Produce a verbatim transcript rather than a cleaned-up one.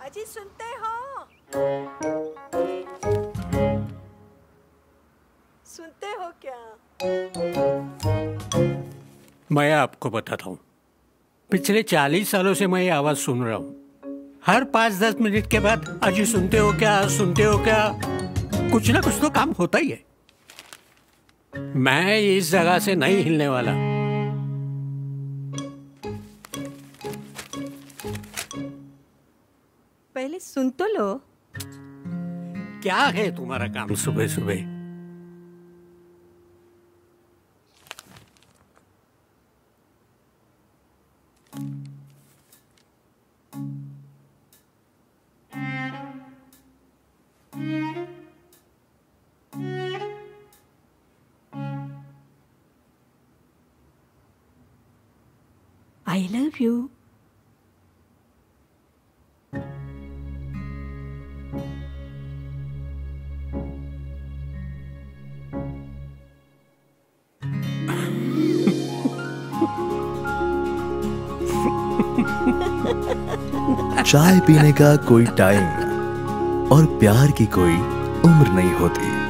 अजी सुनते हो? सुनते हो क्या? मैं आपको बताता हूँ, पिछले चालीस सालों से मैं ये आवाज सुन रहा हूँ। हर पाँच दस मिनट के बाद अजी सुनते हो क्या, सुनते हो क्या, कुछ ना कुछ तो काम होता ही है। मैं इस जगह से नहीं हिलने वाला। पहले सुन तो लो। क्या है तुम्हारा काम सुबह सुबह? I love you. चाय पीने का कोई टाइम और प्यार की कोई उम्र नहीं होती।